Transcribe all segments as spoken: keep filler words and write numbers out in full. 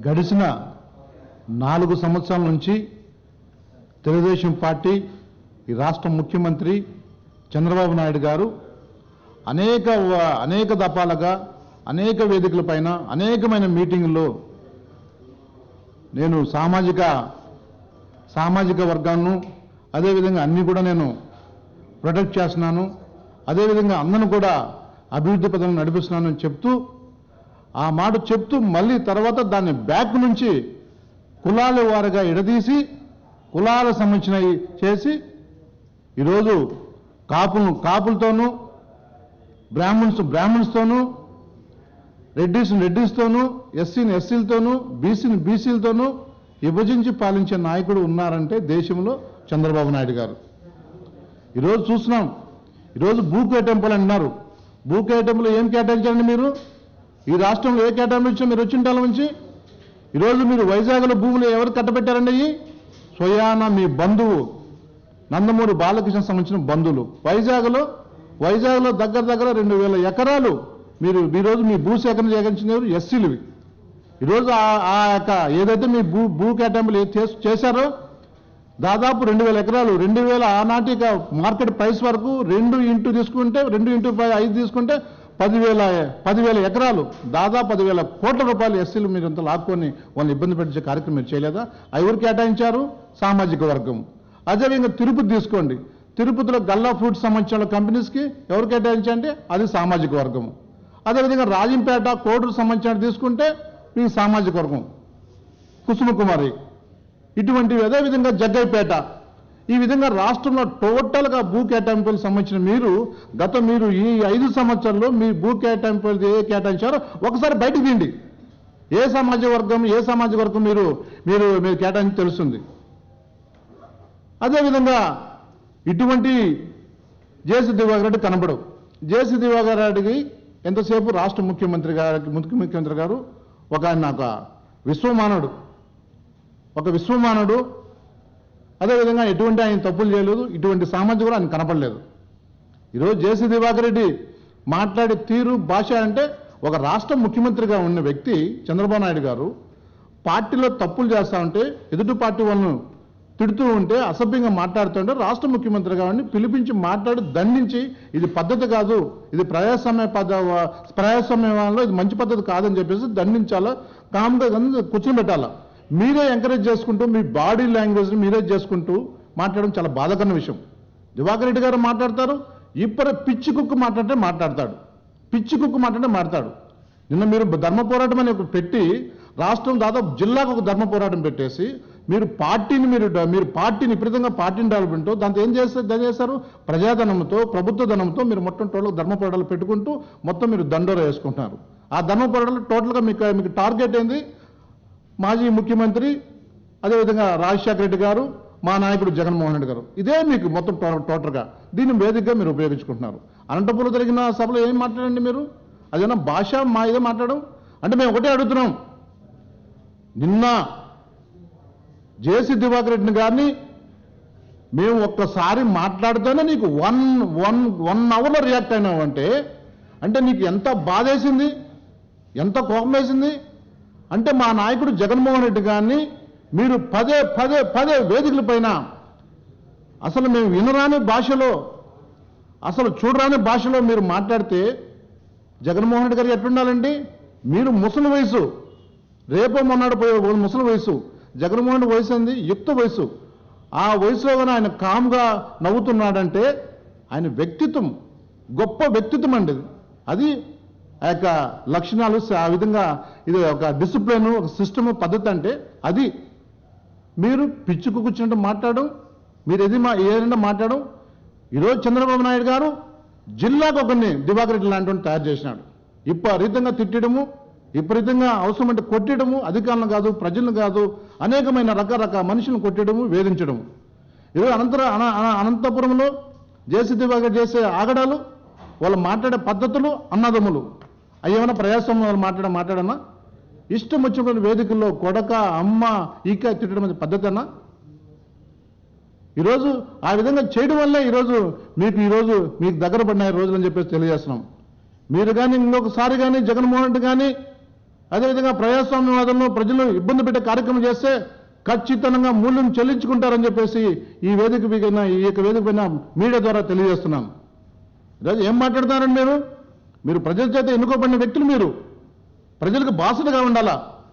గడిచిన నాలుగు సంవత్సరాల నుంచి తెలుగుదేశం పార్టీ ఈ రాష్ట్ర ముఖ్యమంత్రి చంద్రబాబు నాయుడు గారు అనేక అనేక దఫాలుగా అనేక వేదికలపైన అనేకమైన మీటింగుల్లో నేను సామాజిక సామాజిక వర్గాలను అదేవిధంగా అన్ని కూడా నేను ప్రొటెక్ట్ చేస్తున్నాను, అదేవిధంగా అందరిని కూడా అభివృద్ధి పథకం నడిపిస్తున్నానని చెప్తూ ఆ మాట చెప్తూ మళ్ళీ తర్వాత దాన్ని బ్యాక్ నుంచి కులాల వారిగా ఎడదీసి కులాలకు సంబంధించినవి చేసి ఈరోజు కాపులు కాపులతోనూ బ్రాహ్మణ్స్ బ్రాహ్మణ్స్తోనూ రెడ్డిస్ రెడ్డిస్తోనూ ఎస్సీని ఎస్సీలతోనూ బీసీని బీసీలతోనూ విభజించి పాలించే నాయకుడు ఉన్నారంటే దేశంలో చంద్రబాబు నాయుడు గారు. ఈరోజు చూస్తున్నాం, ఈరోజు భూ కేటాయింపులు అంటున్నారు. భూ కేటాయింపులు ఏం కేటాయించారండి మీరు? ఈ రాష్ట్రంలో ఏ కేటాయింపు ఇచ్చినా మీరు వచ్చిన కాలం నుంచి ఈరోజు మీరు వైజాగ్లో భూములు ఎవరు కట్టబెట్టారండి? అయ్యి స్వయాన మీ బంధువు నందమూరి బాలకృష్ణ సంబంధించిన బంధువులు వైజాగ్లో వైజాగ్లో దగ్గర దగ్గర రెండు వేల ఎకరాలు మీరు ఈరోజు మీ భూ సేకరణ సేకరించినారు ఎస్సీలు. ఈరోజు ఆ యొక్క ఏదైతే మీ భూ భూ కేటాయింపులు చేశారో దాదాపు రెండు వేల ఎకరాలు రెండు వేల ఆనాటి మార్కెట్ ప్రైస్ వరకు రెండు ఇంటూ తీసుకుంటే రెండు ఇంటూ ఐదు తీసుకుంటే పదివేల పదివేల ఎకరాలు దాదాపు పదివేల కోట్ల రూపాయలు ఎస్సీలు మీరు ఇంత లాక్కొని వాళ్ళని ఇబ్బంది పెట్టే కార్యక్రమం మీరు చేయలేదా? ఎవరు కేటాయించారు? సామాజిక వర్గం. అదేవిధంగా తిరుపతి తీసుకోండి, తిరుపతిలో గల్లా ఫ్రూట్స్ సంబంధించిన కంపెనీస్కి ఎవరు కేటాయించంటే అది సామాజిక వర్గం. అదేవిధంగా రాజంపేట కోడూరు సంబంధించిన తీసుకుంటే మీ సామాజిక వర్గం కుసుమకుమారి, ఇటువంటివి. అదేవిధంగా జగ్గైపేట, ఈ విధంగా రాష్ట్రంలో టోటల్గా భూ కేటాయింపులకు సంబంధించిన మీరు గత మీరు ఈ ఐదు సంవత్సరాల్లో మీ భూ కేటాయింపులు ఏ కేటాయించారో ఒకసారి బయటకు తీయండి. ఏ సామాజిక వర్గం ఏ సామాజిక వర్గం మీరు మీరు మీరు కేటాయించి తెలుస్తుంది. అదేవిధంగా ఇటువంటి జేసీ దివాకర్ రెడ్డి కనబడవు. జేసీ దివాకర్ రెడ్డికి ఎంతసేపు రాష్ట్ర ముఖ్యమంత్రి గారికి ముఖ్యమంత్రి గారు ఒక ఆయన ఒక విశ్వమానవుడు ఒక విశ్వమానవుడు అదేవిధంగా ఎటువంటి ఆయన తప్పులు చేయలేదు, ఇటువంటి సామాజిక కూడా ఆయన కనపడలేదు. ఈరోజు జేసీ దివాకర్ రెడ్డి మాట్లాడే తీరు భాష అంటే ఒక రాష్ట్ర ముఖ్యమంత్రిగా ఉన్న వ్యక్తి చంద్రబాబు నాయుడు గారు పార్టీలో తప్పులు చేస్తా ఉంటే ఎదుటి పార్టీ వాళ్ళను తిడుతూ ఉంటే అసభ్యంగా మాట్లాడుతుంటే రాష్ట్ర ముఖ్యమంత్రి గారిని పిలిపించి మాట్లాడి దండించి ఇది పద్ధతి కాదు, ఇది ప్రజాస్వామ్య పద్ధ ప్రజాస్వామ్యంలో ఇది మంచి పద్ధతి కాదని చెప్పేసి దండించాలా, కామ్గా కూర్చొని పెట్టాలా. మీరే ఎంకరేజ్ చేసుకుంటూ మీ బాడీ లాంగ్వేజ్ని మీరే చేసుకుంటూ మాట్లాడడం చాలా బాధాకరమైన విషయం. దివాకర్ రెడ్డి గారు మాట్లాడతారు, ఇప్పుడు పిచ్చి కుక్కు మాట్లాడితే మాట్లాడతాడు, పిచ్చి కుక్కు మాట్లాడితే మాట్లాడు. నిన్న మీరు ధర్మ పోరాటం అని పెట్టి రాష్ట్రం దాదాపు జిల్లాకు ఒక ధర్మ పోరాటం పెట్టేసి మీరు పార్టీని మీరు మీరు పార్టీని విపరీతంగా పార్టీని డెవలప్మెంట్ దాంతో ఏం చేస్తారు దాని చేస్తారు ప్రజాధనంతో ప్రభుత్వ ధనంతో మీరు మొత్తం టోటల్ ధర్మ పోరాటాలు పెట్టుకుంటూ మొత్తం మీరు దండోర వేసుకుంటున్నారు. ఆ ధర్మ పోరాటాలు టోటల్గా మీకు మీకు టార్గెట్ ఏంది? మాజీ ముఖ్యమంత్రి అదేవిధంగా రాజశేఖర రెడ్డి గారు, మా నాయకుడు జగన్మోహన్ రెడ్డి గారు, ఇదే మీకు మొత్తం టోటల్గా దీన్ని వేదికగా మీరు ఉపయోగించుకుంటున్నారు. అనంతపురంలో జరిగిన సభలో ఏం మాట్లాడండి మీరు? అదేనా భాష మా ఇదే మాట్లాడడం అంటే మేము ఒకటే అడుగుతున్నాం. నిన్న జేసీ దివాకర్ రెడ్డి గారిని మేము ఒక్కసారి మాట్లాడితేనే నీకు వన్ వన్ వన్ అవర్లో రియాక్ట్ అయినావు అంటే అంటే నీకు ఎంత బాధేసింది, ఎంత కోపం వేసింది అంటే మా నాయకుడు జగన్మోహన్ రెడ్డి గారిని మీరు పదే పదే పదే వేదికల పైన అసలు మేము వినరాని భాషలో అసలు చూడరాని భాషలో మీరు మాట్లాడితే జగన్మోహన్ రెడ్డి గారు ఎట్లుండాలండి? మీరు ముసలి వయసు, రేపో మొన్నడు పోయే ముసలి వయసు, జగన్మోహన్ రెడ్డి వయసు అంది యుక్త వయసు. ఆ వయసులో కానీ ఆయన కామ్గా నవ్వుతున్నాడంటే ఆయన వ్యక్తిత్వం గొప్ప వ్యక్తిత్వం అండి. అది ఆ యొక్క లక్షణాలు ఆ విధంగా ఇది ఒక డిసిప్లిన్ ఒక సిస్టమ్ పద్ధతి అంటే అది. మీరు పిచ్చుకు కూర్చున్నట్టు మాట్లాడడం, మీరు ఏది మా ఏదైనా మాట్లాడడం. ఈరోజు చంద్రబాబు నాయుడు గారు జిల్లాకు ఒకరిని దివాకర్ రెడ్డి లాంటి తయారు చేసినాడు. విపరీతంగా తిట్టడము, విపరీతంగా అవసరం అంటే కొట్టడము, అధికారులను కాదు ప్రజలను కాదు అనేకమైన రకరకాల మనుషులను కొట్టడము, వేధించడము. ఈరోజు అనంతర అనంతపురంలో జేసీ దివాకర్ చేసే ఆగడాలు, వాళ్ళు మాట్లాడే పద్ధతులు, అన్నదమ్ములు అయ్యేమైనా ప్రజాస్వామ్యం వాళ్ళు మాట్లాడ మాట్లాడన్నా ఇష్టం వచ్చినటువంటి వేదికల్లో కొడక అమ్మ ఈక తిట్టడం అనేది పద్ధతి అన్నా? ఈరోజు ఆ విధంగా చేయడం వల్లే ఈరోజు మీకు ఈరోజు మీకు దగ్గర పడిన రోజులు అని చెప్పేసి తెలియజేస్తున్నాం. మీరు కానీ ఇంకొకసారి కానీ జగన్మోహన్ రెడ్డి కానీ అదేవిధంగా ప్రజాస్వామ్యవాదంలో ప్రజలు ఇబ్బంది పెట్టే కార్యక్రమం చేస్తే ఖచ్చితంగా మూల్యం చెల్లించుకుంటారని చెప్పేసి ఈ వేదిక పైన ఈ యొక్క వేదిక పైన మీడియా ద్వారా తెలియజేస్తున్నాను. ఈరోజు ఏం మాట్లాడుతున్నారండి మీరు? మీరు ప్రజల చేత ఎన్నుకోబడిన వ్యక్తులు, మీరు ప్రజలకు బాసటగా ఉండాలా,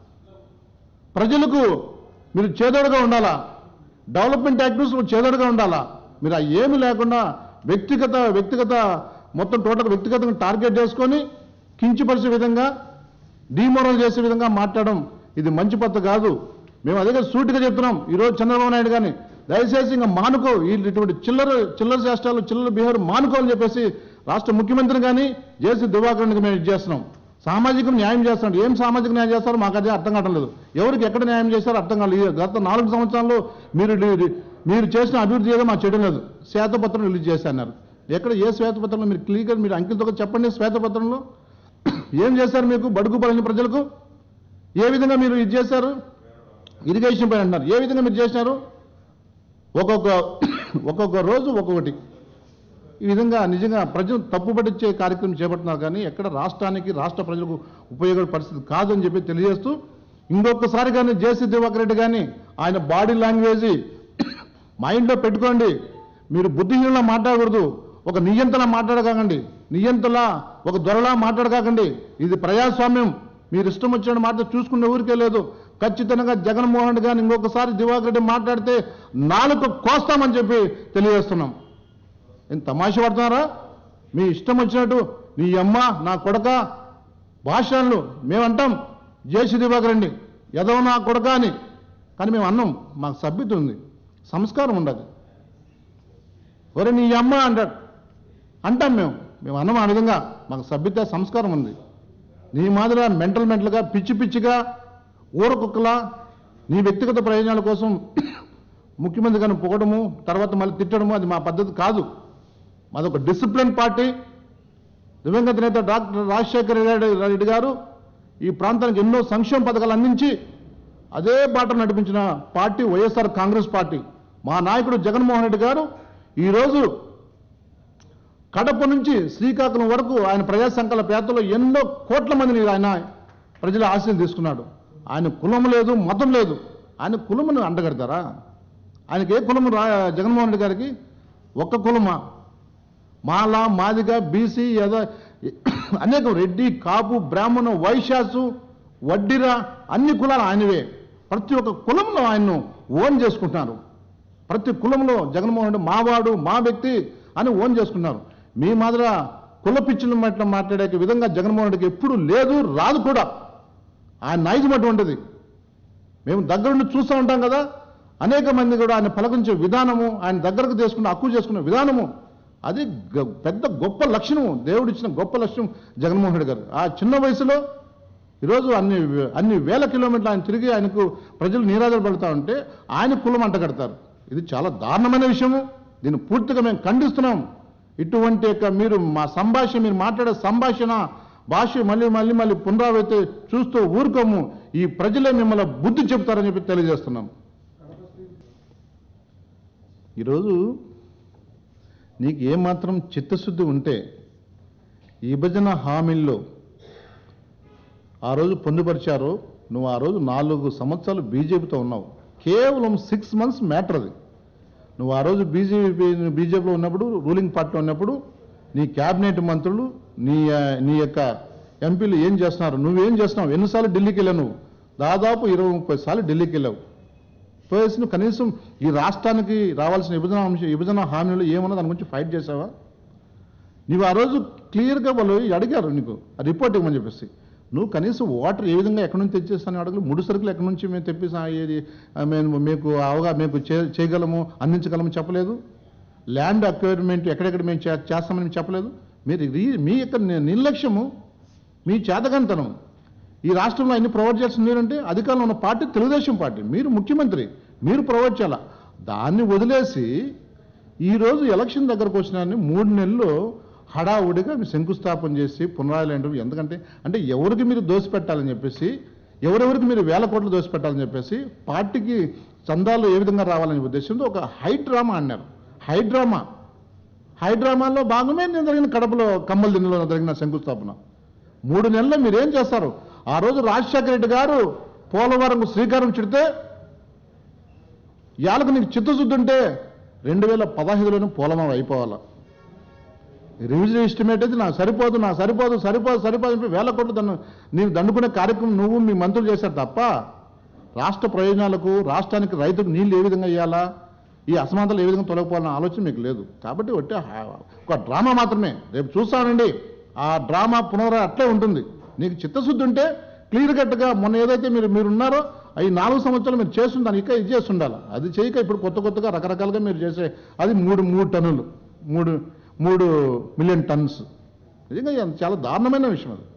ప్రజలకు మీరు చేదోడుగా ఉండాలా, డెవలప్మెంట్ యాక్టివిటీస్ చేదోడుగా ఉండాలా. మీరు ఆ ఏమి లేకుండా వ్యక్తిగత వ్యక్తిగత మొత్తం టోటల్ వ్యక్తిగతంగా టార్గెట్ చేసుకొని కించపరిచే విధంగా, డిమోరల్ చేసే విధంగా మాట్లాడడం ఇది మంచి పద్ధతి కాదు. మేము అదే సూటిగా చెప్తున్నాం. ఈరోజు చంద్రబాబు నాయుడు కానీ దయచేసి ఇంకా మానుకో, ఇటువంటి చిల్లర చిల్లర చేష్టాలు చిల్లర బిహేవియర్ మానుకోవాలని చెప్పేసి రాష్ట్ర ముఖ్యమంత్రిని కానీ జేసీ దివాకర్కి మేము ఇది చేస్తున్నాం. సామాజిక న్యాయం చేస్తున్నాడు. ఏం సామాజిక న్యాయం చేస్తారో మాకు అదే అర్థం కావడం లేదు. ఎవరికి ఎక్కడ న్యాయం చేస్తారో అర్థం కాలేదు. గత నాలుగు సంవత్సరాల్లో మీరు మీరు చేసిన అభివృద్ధి ఏదో మాకు చేయడం లేదు. శ్వేతపత్రం రిలీజ్ చేశారు. ఎక్కడ ఏ శ్వేతపత్రంలో మీరు క్లియర్గా మీరు అంకితతో చెప్పండి. శ్వేతపత్రంలో ఏం చేశారు? మీకు బడుగు బలైన ప్రజలకు ఏ విధంగా మీరు ఇది చేశారు? ఇరిగేషన్ పైన అంటున్నారు. ఏ విధంగా మీరు చేసినారు? ఒక్కొక్క ఒక్కొక్క రోజు ఒక్కొక్కటి ఈ విధంగా నిజంగా ప్రజలు తప్పుపట్టించే కార్యక్రమం చేపడుతున్నారు. కానీ ఎక్కడ రాష్ట్రానికి రాష్ట్ర ప్రజలకు ఉపయోగపడే పరిస్థితి కాదు అని చెప్పి తెలియజేస్తూ, ఇంకొకసారి కానీ జేసీ దివాకర్ రెడ్డి కానీ ఆయన బాడీ లాంగ్వేజ్ మైండ్లో పెట్టుకోండి. మీరు బుద్ధిహీనంగా మాట్లాడకూడదు, ఒక నియంతలా మాట్లాడకాకండి, నియంతలా ఒక దొరలా మాట్లాడకాకండి. ఇది ప్రజాస్వామ్యం. మీరు ఇష్టం వచ్చిన మాట చూసుకునే ఊరికే లేదు. ఖచ్చితంగా జగన్మోహన్ రెడ్డి గారిని ఇంకొకసారి దివాకర్ రెడ్డి మాట్లాడితే నాలుగు కోస్తామని చెప్పి తెలియజేస్తున్నాం. ఏం తమాషా పడుతున్నారా? మీ ఇష్టం వచ్చినట్టు నీ అమ్మ నా కొడక భాషలు మేమంటాం. జేసీ దివాకర్ రెడ్డి ఎదవ నా కొడక అని, కానీ మేము అన్నాం. మాకు సభ్యత ఉంది, సంస్కారం ఉండదు. ఒరే నీ అమ్మ అంటాడు అంటాం మేము మేము అన్నం. ఆ విధంగా మాకు సభ్యత సంస్కారం ఉంది. నీ మాదిరిగా మెంటల్ మెంటల్గా పిచ్చి పిచ్చిగా ఊరకుక్కలా నీ వ్యక్తిగత ప్రయోజనాల కోసం ముఖ్యమంత్రి గారిని పొగడము తర్వాత మళ్ళీ తిట్టడము అది మా పద్ధతి కాదు. మాదొక డిసిప్లిన్ పార్టీ. దివంగత నేత డాక్టర్ రాజశేఖర రెడ్డి గారు ఈ ప్రాంతానికి ఎన్నో సంక్షేమ పథకాలు అందించి అదే బాట నడిపించిన పార్టీ వైఎస్ఆర్ కాంగ్రెస్ పార్టీ. మా నాయకుడు జగన్మోహన్ రెడ్డి గారు ఈరోజు కడప నుంచి శ్రీకాకుళం వరకు ఆయన ప్రజా సంకల్ప యాత్రలో ఎన్నో కోట్ల మందిని ఆయన ప్రజల ఆశీస్సులు తీసుకున్నాడు. ఆయన కులం లేదు, మతం లేదు. ఆయన కులమును అంటగడతారా? ఆయనకి ఏ కులము రా జగన్మోహన్ రెడ్డి గారికి? ఒక్క కులమా? మాల, మాదిగ, బీసీ, యద అనేక రెడ్డి, కాపు, బ్రాహ్మణ, వైశ్యాసు, వడ్డిరా అన్ని కులాలు ఆయనవే. ప్రతి ఒక్క కులంలో ఆయన్ను ఓన్ చేసుకుంటున్నారు. ప్రతి కులంలో జగన్మోహన్ రెడ్డి మావాడు, మా వ్యక్తి అని ఓన్ చేసుకున్నారు. మీ మాదిర కుల పిచ్చుల మట్ల మాట్లాడే విధంగా జగన్మోహన్ రెడ్డికి ఎప్పుడు లేదు, రాదు కూడా. ఆయన నైజం అటువంటిది. మేము దగ్గరుండి చూస్తూ ఉంటాం కదా. అనేక మంది కూడా ఆయన పలకరించే విధానము, ఆయన దగ్గరకు తీసుకున్న హక్కు చేసుకునే విధానము అది పెద్ద గొప్ప లక్షణము, దేవుడిచ్చిన గొప్ప లక్షణం జగన్మోహన్ రెడ్డి గారు. ఆ చిన్న వయసులో ఈరోజు అన్ని అన్ని వేల కిలోమీటర్లు ఆయన తిరిగి ఆయనకు ప్రజలు నీరాజలు పడుతూ ఉంటే ఆయన కులం అంటగడతారు. ఇది చాలా దారుణమైన విషయము. దీన్ని పూర్తిగా మేము ఖండిస్తున్నాం. ఇటువంటి యొక్క మీరు మా సంభాషణ, మీరు మాట్లాడే సంభాషణ భాష మళ్ళీ మళ్ళీ మళ్ళీ పునరావృత్తి చూస్తూ ఊరుకోము. ఈ ప్రజలే మిమ్మల్ని బుద్ధి చెప్తారని చెప్పి తెలియజేస్తున్నాం. ఈరోజు నీకు ఏమాత్రం చిత్తశుద్ధి ఉంటే ఈ విభజన హామీల్లో ఆ రోజు పొందుపరిచారో, నువ్వు ఆ రోజు నాలుగు సంవత్సరాలు బీజేపీతో ఉన్నావు. కేవలం సిక్స్ మంత్స్ మ్యాటర్ అది. నువ్వు ఆ రోజు బీజేపీ బీజేపీలో ఉన్నప్పుడు, రూలింగ్ పార్టీలో ఉన్నప్పుడు నీ క్యాబినెట్ మంత్రులు, నీ నీ యొక్క ఎంపీలు ఏం చేస్తున్నారు, నువ్వేం చేస్తున్నావు? ఎన్నిసార్లు ఢిల్లీకి వెళ్ళావు? నువ్వు దాదాపు ఇరవై ముప్పై సార్లు ఢిల్లీకి వెళ్ళావు. పోయేసి నువ్వు కనీసం ఈ రాష్ట్రానికి రావాల్సిన విభజన అంశం విభజన హామీలు ఏమన్నా దాని గురించి ఫైట్ చేసావా? నువ్వు ఆ రోజు క్లియర్గా వాళ్ళు అడిగారు నీకు ఆ రిపోర్ట్ ఇవ్వమని చెప్పేసి. నువ్వు కనీసం వాటర్ ఏ విధంగా ఎక్కడి నుంచి తెచ్చేస్తాను అడగలు, ముడి సరుకులు ఎక్కడి నుంచి మేము తెప్పిస్తా ఏది మేము మీకు అవగా మీకు చేయగలము అందించగలము చెప్పలేదు. ల్యాండ్ అక్వైర్మెంట్ ఎక్కడెక్కడ మేము చేస్తామని చెప్పలేదు. మీరు మీ యొక్క నిర్లక్ష్యము, మీ చేతకంతనం. ఈ రాష్ట్రంలో అన్ని ప్రొవైడ్ చేస్తుంది అంటే అధికారంలో ఉన్న పార్టీ తెలుగుదేశం పార్టీ. మీరు ముఖ్యమంత్రి, మీరు ప్రొవైడ్ చేయాల. దాన్ని వదిలేసి ఈరోజు ఎలక్షన్ దగ్గరకు వచ్చినాన్ని మూడు నెలలు హడావుడిగా మీరు శంకుస్థాపన చేసి పునరాయలు. ఎందుకంటే అంటే ఎవరికి మీరు దోసిపెట్టాలని చెప్పేసి, ఎవరెవరికి మీరు వేల కోట్లు దోసిపెట్టాలని చెప్పేసి పార్టీకి చందాలు ఏ విధంగా రావాలనే ఉద్దేశంతో ఒక హై డ్రామా అన్నారు. హై డ్రామా హై డ్రామాలో భాగమే నేను జరిగిన కడపలో కమ్మల దిన్నెలో జరిగిన శంకుస్థాపన. మూడు నెలల్లో మీరేం చేస్తారు? ఆ రోజు రాజశేఖర రెడ్డి గారు పోలవరం శ్రీకారం చుడితే ఇవాళకు నీకు చిత్తశుద్ధి ఉంటే రెండు వేల పదహైదులోనే పోలవరం అయిపోవాలా. రివిజన్ ఎస్టిమేట్ అయితే నాకు సరిపోదు నాకు సరిపోదు సరిపోదు సరిపోదు అంటే వేల కోట్లు దాన్ని నీకు దండుకునే కార్యక్రమం నువ్వు మీ మంత్రులు చేశారు తప్ప రాష్ట్ర ప్రయోజనాలకు రాష్ట్రానికి రైతుకు నీళ్లు ఏ విధంగా ఇవ్వాలా, ఈ అసమానతలు ఏ విధంగా తొలగిపోవాలన్న ఆలోచన మీకు లేదు. కాబట్టి ఒట్టి ఒక డ్రామా మాత్రమే. రేపు చూస్తానండి ఆ డ్రామా పునరా అట్లే ఉంటుంది. నీకు చిత్తశుద్ధి ఉంటే క్లియర్ కట్గా మొన్న ఏదైతే మీరు మీరు ఉన్నారో ఈ నాలుగు సంవత్సరాలు మీరు చేస్తుంటాను ఇక ఇది చేస్తుండాలి. అది చేయక ఇప్పుడు కొత్త కొత్తగా రకరకాలుగా మీరు చేసే అది మూడు మూడు టన్నులు మూడు మూడు మిలియన్ టన్స్ నిజంగా చాలా దారుణమైన విషయం అది.